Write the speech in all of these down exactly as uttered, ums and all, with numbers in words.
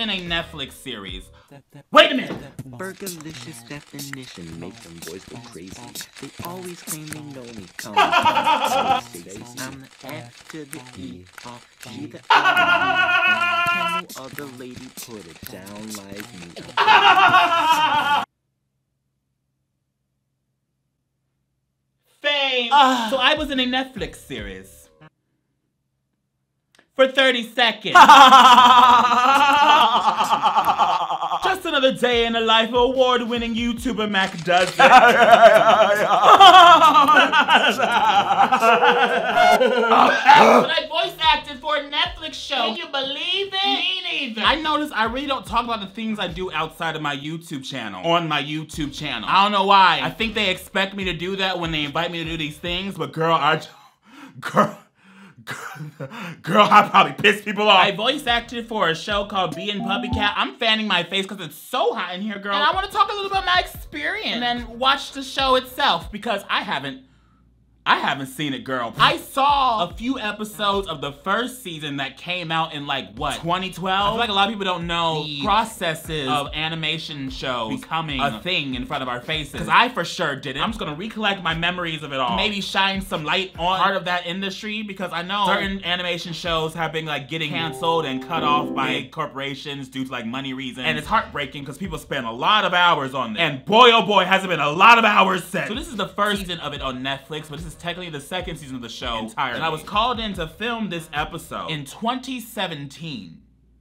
in a Netflix series. Wait a minute! Burgerlicious definition make them boys go crazy. They always claim they know me. Come on, I'm the F to the E, off G the L. Can no other lady put it down like me? Fame! Uh, so I was in a Netflix series. For thirty seconds. Just another day in the life of award-winning YouTuber MacDoesIt. But I voice acted for a Netflix show. Can you believe it? Me neither. I noticed I really don't talk about the things I do outside of my YouTube channel. On my YouTube channel. I don't know why. I think they expect me to do that when they invite me to do these things, but girl, I... Girl... Girl, I probably piss people off. I voice acted for a show called Bee and Puppycat. I'm fanning my face because it's so hot in here, girl. And I want to talk a little about my experience. And then watch the show itself because I haven't, I haven't seen it, girl. I saw a few episodes of the first season that came out in like, what, twenty twelve? I feel like a lot of people don't know the processes of animation shows becoming a thing in front of our faces. Because I for sure didn't. I'm just gonna recollect my memories of it all. Maybe shine some light on part of that industry because I know certain animation shows have been like getting canceled and cut off by corporations due to like money reasons. And it's heartbreaking because people spend a lot of hours on this. And boy, oh boy, has it been a lot of hours set. So this is the first season of it on Netflix, but this is technically the second season of the show entirely. And I was called in to film this episode in twenty seventeen.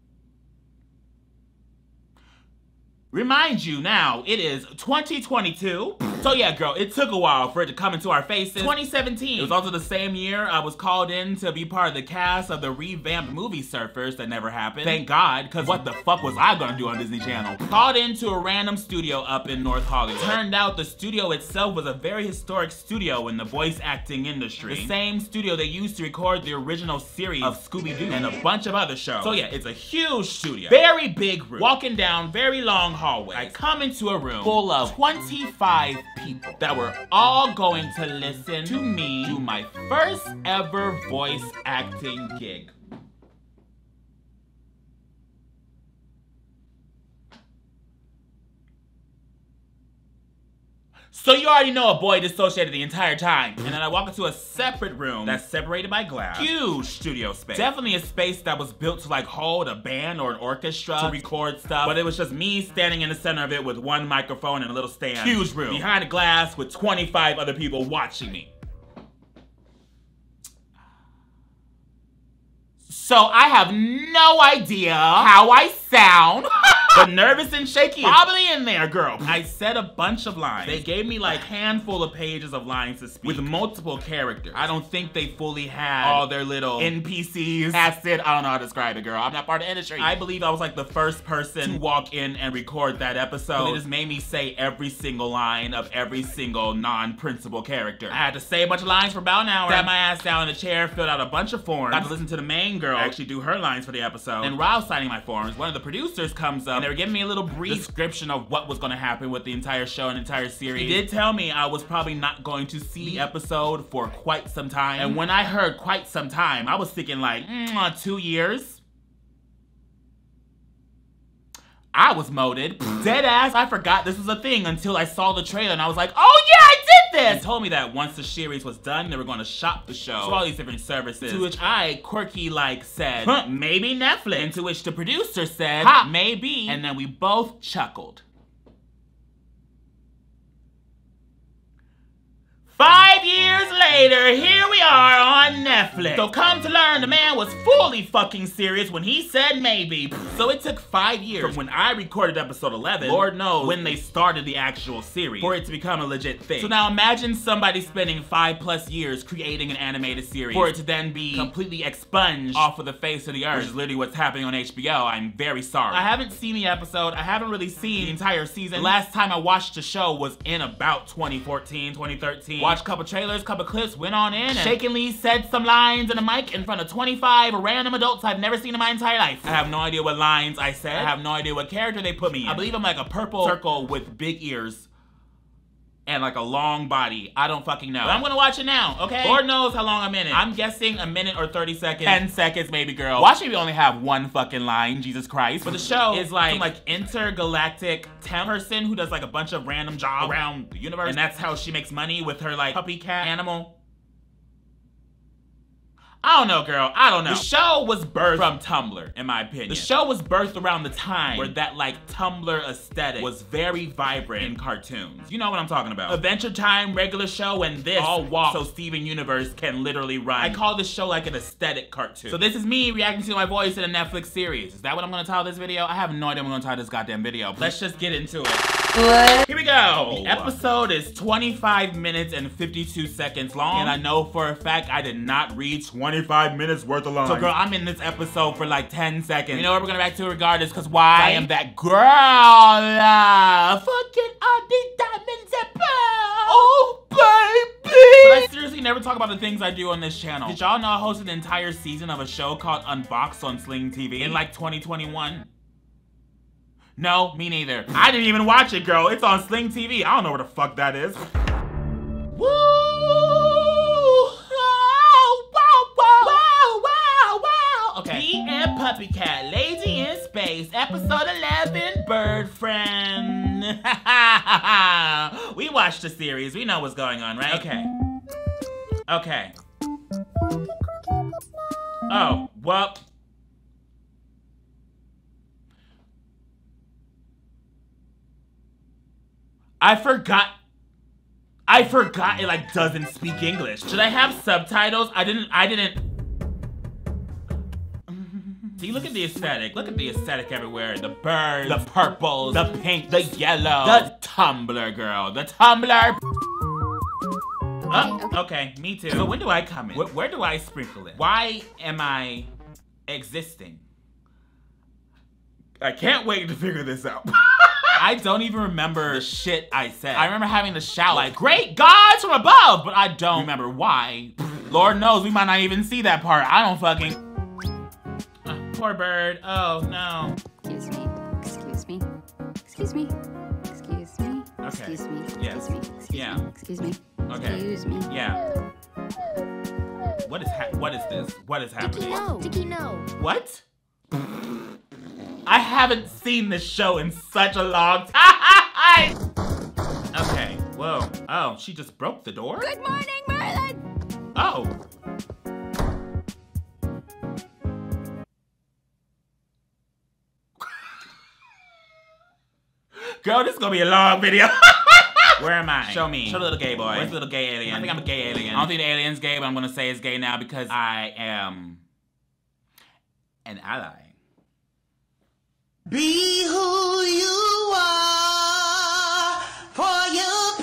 Remind you now, it is twenty twenty-two. So yeah, girl, it took a while for it to come into our faces. twenty seventeen. It was also the same year I was called in to be part of the cast of the revamped movie Surfers that never happened. Thank God, because what the fuck was I gonna do on Disney Channel? Called into a random studio up in North Hollywood. Turned out the studio itself was a very historic studio in the voice acting industry. The same studio they used to record the original series of Scooby-Doo and a bunch of other shows. So yeah, it's a huge studio. Very big room. Walking down very long hallway. I come into a room full of twenty-five people that were all going to listen to me do my first ever voice acting gig. So you already know a boy dissociated the entire time. And then I walk into a separate room that's separated by glass. Huge studio space. Definitely a space that was built to like hold a band or an orchestra to record stuff. But it was just me standing in the center of it with one microphone and a little stand. Huge room. Behind a glass with twenty-five other people watching me. So I have no idea how I sound. But nervous and shaky, probably in there, girl. I said a bunch of lines. They gave me like a handful of pages of lines to speak with multiple characters. I don't think they fully had all their little N P Cs. That's it. I don't know how to describe it, girl. I'm not part of the industry. I believe I was like the first person to walk in and record that episode. It just made me say every single line of every single non-principal character. I had to say a bunch of lines for about an hour. Sat my ass down in a chair, filled out a bunch of forms. Got to listen to the main girl actually do her lines for the episode. And while signing my forms, one of the producers comes up. They were giving me a little brief description of what was gonna happen with the entire show and entire series. He did tell me I was probably not going to see the episode for quite some time. And when I heard quite some time, I was thinking like, mm, two years. I was molded. Dead ass, I forgot this was a thing until I saw the trailer and I was like, oh yeah, I did this! They told me that once the series was done, they were gonna shop the show to all these different services. To which I, quirky like, said, huh, maybe Netflix. And to which the producer said, ha, maybe. And then we both chuckled. Five years later, here we are on Netflix. So come to learn, the man was fully fucking serious when he said maybe. So it took five years from when I recorded episode eleven, Lord knows when they started the actual series, for it to become a legit thing. So now imagine somebody spending five plus years creating an animated series for it to then be completely expunged off of the face of the earth, which is literally what's happening on H B O. I'm very sorry. I haven't seen the episode. I haven't really seen the entire season. The last time I watched the show was in about twenty fourteen, twenty thirteen. Watched a couple trailers, couple clips, went on in and shakingly said some lines in a mic in front of twenty-five random adults I've never seen in my entire life. I have no idea what lines I said. I have no idea what character they put me in. I believe I'm like a purple circle with big ears. and like a long body. I don't fucking know. But I'm gonna watch it now, okay? Lord knows how long I'm in it. I'm guessing a minute or thirty seconds. ten seconds maybe, girl. Watch me only have one fucking line, Jesus Christ. But the show is like some like intergalactic temp person who does like a bunch of random jobs around the universe. And that's how she makes money with her like puppy cat animal. I don't know, girl. I don't know. The show was birthed from Tumblr, in my opinion. The show was birthed around the time where that like Tumblr aesthetic was very vibrant in cartoons. You know what I'm talking about. Adventure Time, regular show, and this all walk so Steven Universe can literally run. I call this show like an aesthetic cartoon. So this is me reacting to my voice in a Netflix series. Is that what I'm gonna title this video? I have no idea what I'm gonna title this goddamn video. Let's just get into it. What? Here we go. The episode is twenty-five minutes and fifty-two seconds long. And I know for a fact I did not read twenty-five minutes worth of lines. So girl, I'm in this episode for like ten seconds. You know what we're gonna react to regardless, cause why? I am that girl. Uh, fucking all these diamonds and pearls. Oh, baby. But I seriously never talk about the things I do on this channel. Did y'all know I hosted an entire season of a show called Unboxed on Sling T V in like twenty twenty-one? No, me neither. I didn't even watch it, girl. It's on Sling T V. I don't know where the fuck that is. Woo! Oh, wow, wow, wow, wow. Okay. Bee and Puppycat, Lazy in Space, episode eleven, Bird Friend. We watched the series. We know what's going on, right? Okay. Okay. Oh, well. I forgot. I forgot it like doesn't speak English. Should I have subtitles? I didn't, I didn't. See, look at the aesthetic. Look at the aesthetic everywhere. The birds, the purples, the pink, the yellow, the Tumblr, girl. The Tumblr. Oh, okay, me too. So when do I come in? Where, where do I sprinkle it? Why am I existing? I can't wait to figure this out. I don't even remember the shit I said. I remember having to shout like, great gods from above, but I don't remember why. Lord knows we might not even see that part. I don't fucking. Uh, poor bird. Oh no. Excuse me. Excuse me. Excuse me. Excuse me. Okay. Excuse me. Yes. Excuse me. Excuse Yeah. me. Excuse me. Okay. Excuse me. Yeah. What is ha what is this? What is happening? No. Dicky, no. What? I haven't seen this show in such a long time. Okay, whoa. Oh, she just broke the door? Good morning, Merlin. Oh. Girl, this is gonna be a long video. Where am I? Show me. Show the little gay boy. Where's the little gay alien? I think I'm a gay alien. I don't think the alien's gay, but I'm gonna say it's gay now because I am an ally. Be who you are for your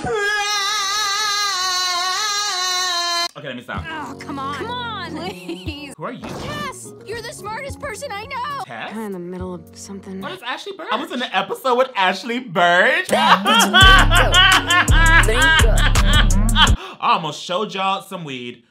pride. Okay, let me stop. Oh, come on. Come on. Please. Who are you? Tess, you're the smartest person I know. Tess? I'm in the middle of something. What is Ashley Bird? I was in an episode with Ashley Bird. I almost showed y'all some weed.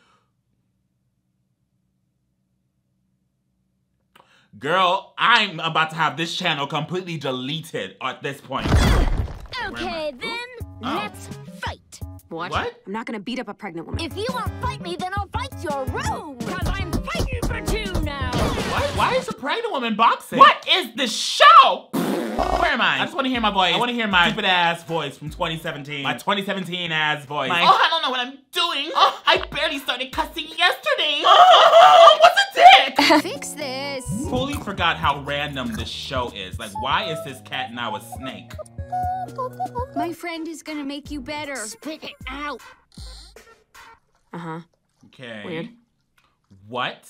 Girl, I'm about to have this channel completely deleted at this point. Okay, then, Oh. let's fight. What? What? I'm not gonna beat up a pregnant woman. If you won't fight me, then I'll fight your room. Cause I'm fighting for two now. What? Why is a pregnant woman boxing? What is this show? Where am I? I just want to hear my voice. I want to hear my stupid ass voice from twenty seventeen. My twenty seventeen ass voice. My, oh, I don't know what I'm doing. Oh, I barely started cussing yesterday. Oh, what's a dick? Fix this. Fully forgot how random this show is. Like, why is this cat now a snake? My friend is gonna make you better. Spit it out. Uh-huh. Okay. Weird. What?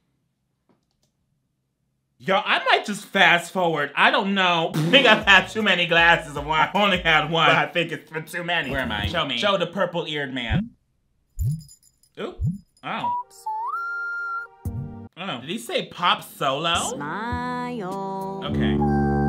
Yo, I might just fast forward. I don't know. I think I've had too many glasses of wine. I only had one. But I think it's for too many. Where am I? Show me. Show the purple-eared man. Ooh. Oh. Oh. Did he say pop solo? Smile. Okay.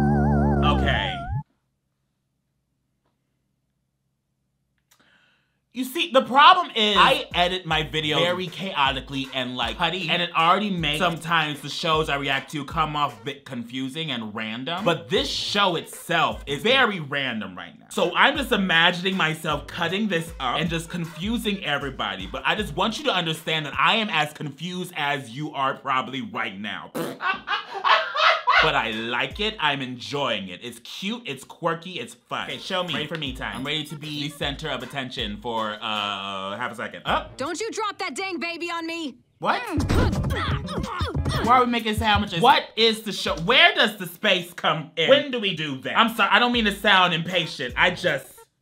Okay. You see, the problem is I edit my videos very chaotically and like putty, and it already makes sometimes the shows I react to come off a bit confusing and random. But this show itself is very random right now. So I'm just imagining myself cutting this up and just confusing everybody. But I just want you to understand that I am as confused as you are probably right now. But I like it, I'm enjoying it. It's cute, it's quirky, it's fun. Okay, show me. Ready for me time. I'm ready to be the center of attention for uh, half a second. Up. Don't you drop that dang baby on me! What? Why are we making sandwiches? What is the show? Where does the space come in? When do we do that? I'm sorry, I don't mean to sound impatient. I just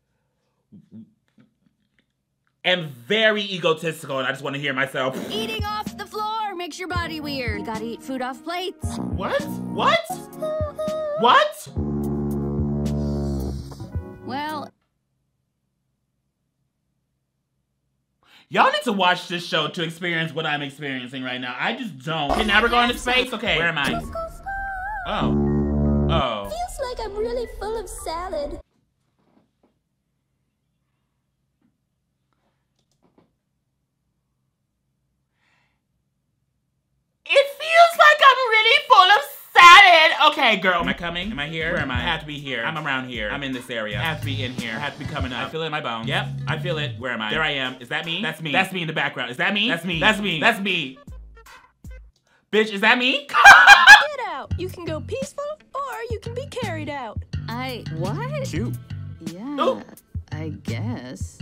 am very egotistical and I just want to hear myself. Eating off the floor makes your body weird. You gotta eat food off plates. What? What? What? Well, y'all need to watch this show to experience what I'm experiencing right now. I just don't. Okay, now we're going to space? Okay, where am I? Oh. Oh. Feels like I'm really full of salad. It feels like I'm really full of salad. Okay, girl. Am I coming? Am I here? Where am I? I have to be here. I'm around here. I'm in this area. I have to be in here. I have to be coming up. I feel it in my bones. Yep, I feel it. Where am I? There I am. Is that me? That's me. That's me in the background. Is that me? That's me. That's me. That's me. Bitch, is that me? Get out. You can go peaceful or you can be carried out. I... what? Cute. Yeah, Ooh. I guess.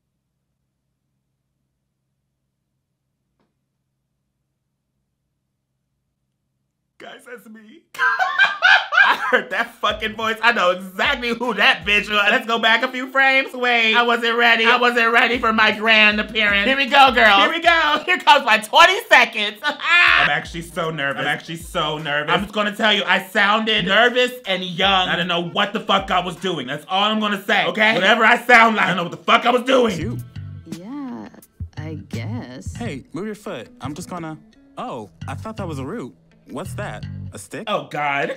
Guys, that's me. I heard that fucking voice. I know exactly who that bitch was. Let's go back a few frames. Wait, I wasn't ready. I wasn't ready for my grand appearance. Here we go, girl. Here we go. Here comes my twenty seconds. I'm actually so nervous. I'm actually so nervous. I'm just gonna tell you, I sounded nervous and young. I didn't know what the fuck I was doing. That's all I'm gonna say, okay? Whatever I sound like, I don't know what the fuck I was doing. Cute. Yeah, I guess. Hey, move your foot. I'm just gonna... Oh, I thought that was a root. What's that? A stick? Oh, God.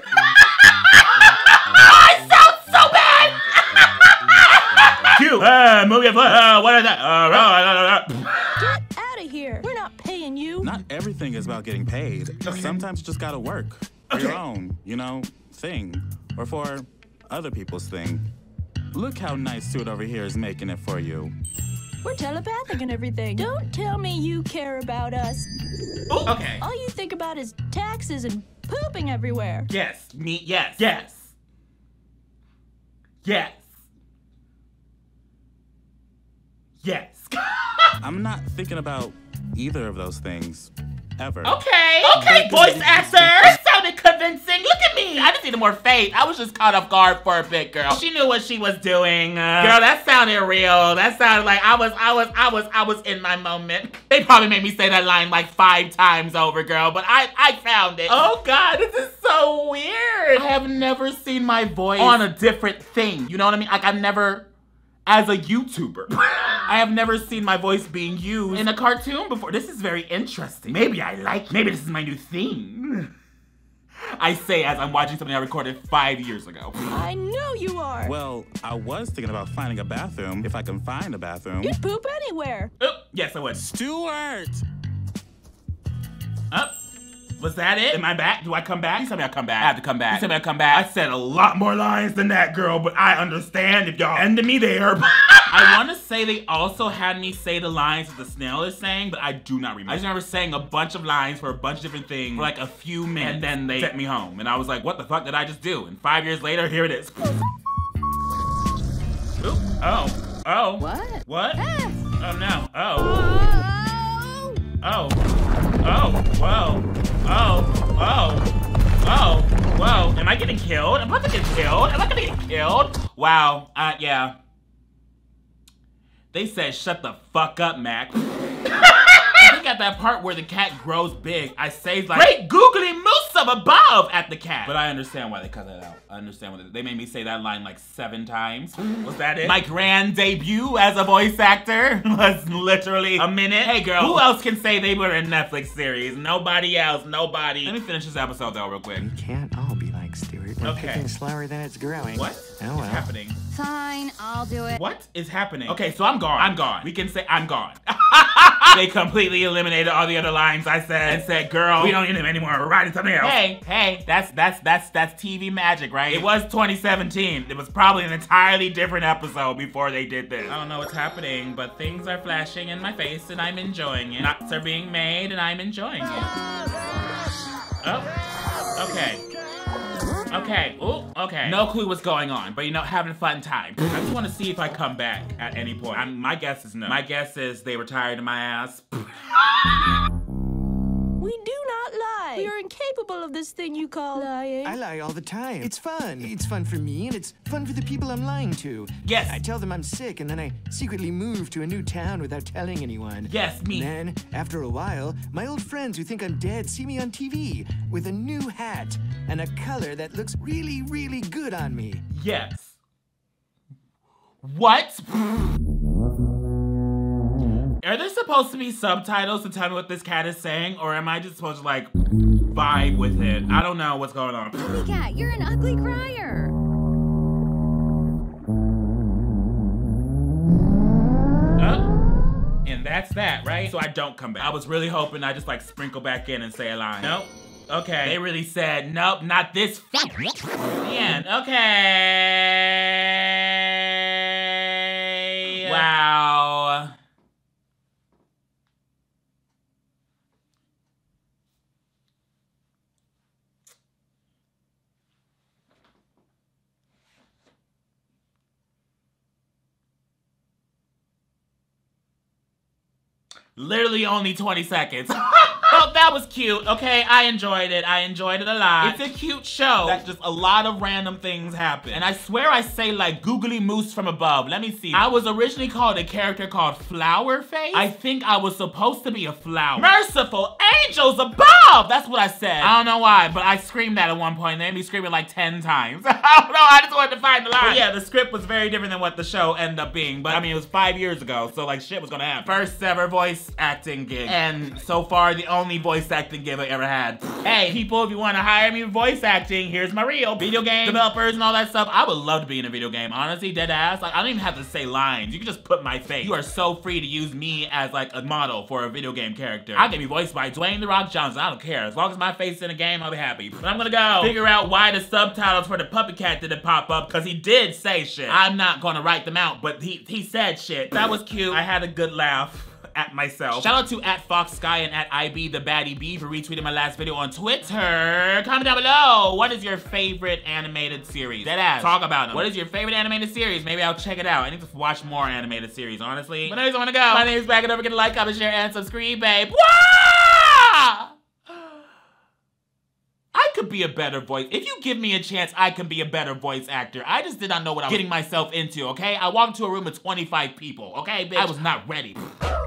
I sound so bad! Cute. Uh, move your foot. Uh, what is that? Uh, uh, Get out of here. We're not paying you. Not everything is about getting paid. Okay. Sometimes you just gotta work for Okay. your own, you know, thing. Or for other people's thing. Look how nice Suit over here is making it for you. We're telepathic and everything. Don't tell me you care about us. Ooh, okay. All you think about is taxes and pooping everywhere. Yes. Me. Yes. Yes. Yes. Yes. I'm not thinking about either of those things. Ever. Okay. Okay, voice actor. That sounded convincing. Look at me. I just needed more faith. I was just caught off guard for a bit, girl. She knew what she was doing. Uh, girl, that sounded real. That sounded like I was, I was, I was, I was in my moment. They probably made me say that line like five times over, girl, but I, I found it. Oh God, this is so weird. I have never seen my voice on a different thing. You know what I mean? Like I've never, as a YouTuber, I have never seen my voice being used in a cartoon before. This is very interesting. Maybe I like, maybe this is my new thing. I say as I'm watching something I recorded five years ago. I know you are. Well, I was thinking about finding a bathroom, if I can find a bathroom. You'd poop anywhere. Oh, yes, I would. Stuart! Up. Was that it? Am I back? Do I come back? You tell me I come back. I have to come back. You tell me I come back. I said a lot more lines than that, girl, but I understand if y'all ended me there. I want to say they also had me say the lines that the snail is saying, but I do not remember. I just remember saying a bunch of lines for a bunch of different things for like a few minutes, and then they sent me home. And I was like, what the fuck did I just do? And five years later, here it is. Oop. Oh. Oh. What? What? Ah. Oh, no. Oh. Oh. Oh. Oh. Whoa. Oh. Oh. Oh. Whoa. Am I getting killed? Am I about to get killed? Am I gonna get killed? Wow. Uh, yeah. They said, shut the fuck up, Mac. I think at that part where the cat grows big, I say like, great googly moose up above at the cat. But I understand why they cut that out. I understand why they, they made me say that line like seven times. Was that it? My grand debut as a voice actor was literally a minute. Hey girl, who else can say they were in a Netflix series? Nobody else, nobody. Let me finish this episode though real quick. We can't all be like Relax, Stuart. We're Okay. picking slower than it's growing. What Oh, is well. happening? Fine, I'll do it. What is happening? Okay, so I'm gone. I'm gone. We can say I'm gone. They completely eliminated all the other lines I said and said, girl, we don't need them anymore. We're writing something else. Hey, hey, that's that's that's that's T V magic, right? It was twenty seventeen. It was probably an entirely different episode before they did this. I don't know what's happening, but things are flashing in my face and I'm enjoying it. Nuts are being made and I'm enjoying it. Oh, okay. Okay, ooh, okay. No clue what's going on, but you know, having a fun time. I just want to see if I come back at any point. I'm, my guess is no. My guess is they were tired of my ass. We do not lie. We are incapable of this thing you call lying. I lie all the time. It's fun. It's fun for me, and it's fun for the people I'm lying to. Yes. I tell them I'm sick, and then I secretly move to a new town without telling anyone. Yes, me. Then, after a while, my old friends who think I'm dead see me on T V with a new hat and a color that looks really, really good on me. Yes. What? Are there supposed to be subtitles to tell me what this cat is saying, or am I just supposed to like vibe with it? I don't know what's going on. Puppycat, you're an ugly crier. Uh, and that's that, right? So I don't come back. I was really hoping I just like sprinkle back in and say a line. Nope. Okay. They really said, nope, not this. The end. Okay. Wow. Literally only twenty seconds. Oh, that was cute. Okay, I enjoyed it. I enjoyed it a lot. It's a cute show. That's just a lot of random things happen. And I swear I say like googly moose from above. Let me see. I was originally called a character called Flower Face. I think I was supposed to be a flower. Merciful angels above! That's what I said. I don't know why, but I screamed that at one point. They made me scream it like ten times. I don't know, I just wanted to find the line. But yeah, the script was very different than what the show ended up being. But I mean, it was five years ago, so like shit was gonna happen. First ever voice acting gig. And so far, the only voice acting gig I ever had. Hey, people, if you want to hire me for voice acting, here's my reel. Video game developers and all that stuff. I would love to be in a video game. Honestly, dead ass. Like, I don't even have to say lines. You can just put my face. You are so free to use me as like a model for a video game character. I can be voiced by Dwayne The Rock Johnson. I don't care. As long as my face is in a game, I'll be happy. But I'm gonna go figure out why the subtitles for the Puppycat didn't pop up, because he did say shit. I'm not gonna write them out, but he, he said shit. That was cute. I had a good laugh at myself. Shout out to at Fox Sky and at I B the Baddie B for retweeting my last video on Twitter. Comment down below. What is your favorite animated series? Deadass. Talk about them. What is your favorite animated series? Maybe I'll check it out. I need to watch more animated series, honestly. But anyways, I wanna go. My name is Back, and don't forget to like, comment, share, and subscribe, babe. Wah! I could be a better voice. If you give me a chance, I can be a better voice actor. I just did not know what I was getting myself into, okay? I walked into a room with twenty-five people, okay, bitch? I was not ready.